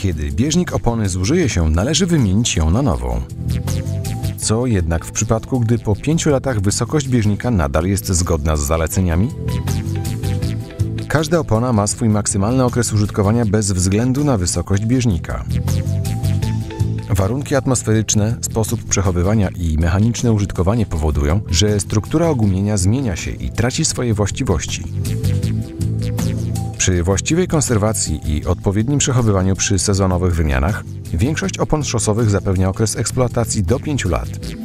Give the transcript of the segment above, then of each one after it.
Kiedy bieżnik opony zużyje się, należy wymienić ją na nową. Co jednak w przypadku, gdy po 5 latach wysokość bieżnika nadal jest zgodna z zaleceniami? Każda opona ma swój maksymalny okres użytkowania bez względu na wysokość bieżnika. Warunki atmosferyczne, sposób przechowywania i mechaniczne użytkowanie powodują, że struktura ogumienia zmienia się i traci swoje właściwości. Przy właściwej konserwacji i odpowiednim przechowywaniu przy sezonowych wymianach, większość opon szosowych zapewnia okres eksploatacji do 5 lat.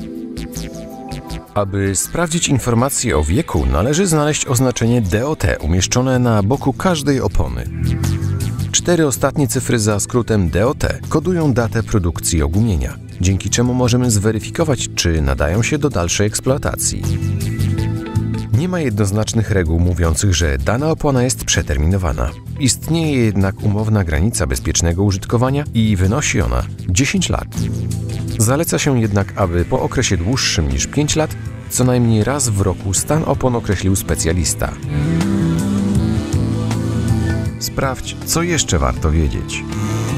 Aby sprawdzić informacje o wieku, należy znaleźć oznaczenie DOT umieszczone na boku każdej opony. 4 ostatnie cyfry za skrótem DOT kodują datę produkcji ogumienia, dzięki czemu możemy zweryfikować, czy nadają się do dalszej eksploatacji. Nie ma jednoznacznych reguł mówiących, że dana opona jest przeterminowana. Istnieje jednak umowna granica bezpiecznego użytkowania i wynosi ona 10 lat. Zaleca się jednak, aby po okresie dłuższym niż 5 lat co najmniej raz w roku stan opon określił specjalista. Sprawdź, co jeszcze warto wiedzieć.